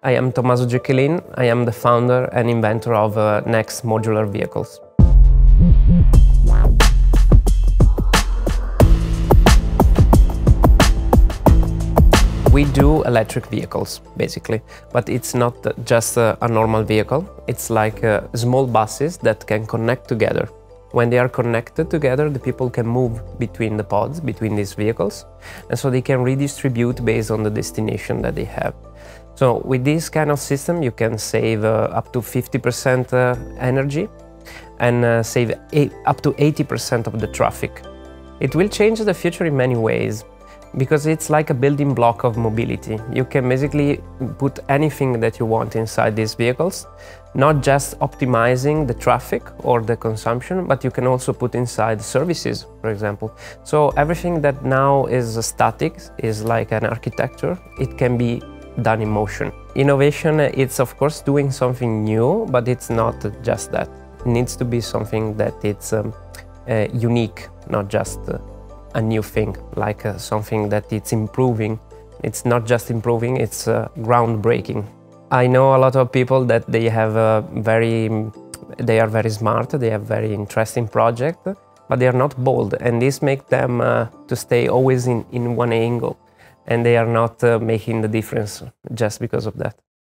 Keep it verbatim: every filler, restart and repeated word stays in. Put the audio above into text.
I am Tommaso Gecchelin. I am the founder and inventor of uh, Next Modular Vehicles. We do electric vehicles, basically, but it's not just a, a normal vehicle. It's like uh, small buses that can connect together. When they are connected together, the people can move between the pods, between these vehicles, and so they can redistribute based on the destination that they have. So with this kind of system, you can save uh, up to fifty percent uh, energy and uh, save eight, up to eighty percent of the traffic. It will change the future in many ways, because it's like a building block of mobility. You can basically put anything that you want inside these vehicles, not just optimizing the traffic or the consumption, but you can also put inside services, for example. So everything that now is static, is like an architecture, it can be done in motion. Innovation, it's of course doing something new, but it's not just that. It needs to be something that it's um, uh, unique, not just uh, a new thing, like uh, something that it's improving. It's not just improving, it's uh, groundbreaking. I know a lot of people that they have a very, they are very smart, they have very interesting project, but they are not bold, and this makes them uh, to stay always in, in one angle, and they are not uh, making the difference just because of that.